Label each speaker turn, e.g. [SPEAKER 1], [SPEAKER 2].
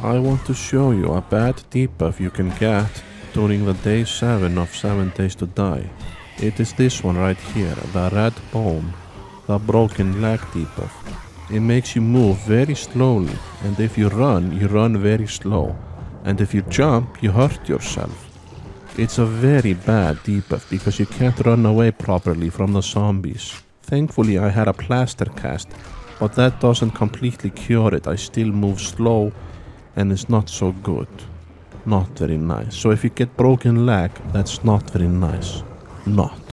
[SPEAKER 1] I want to show you a bad debuff you can get during the day 7 of 7 days to die. It is this one right here, the red bone, the broken leg debuff. It makes you move very slowly, and if you run very slow, and if you jump, you hurt yourself. It's a very bad debuff because you can't run away properly from the zombies. Thankfully I had a plaster cast, but that doesn't completely cure it. I still move slow and it's not so good. Not very nice. So if you get broken leg, that's not very nice. Not.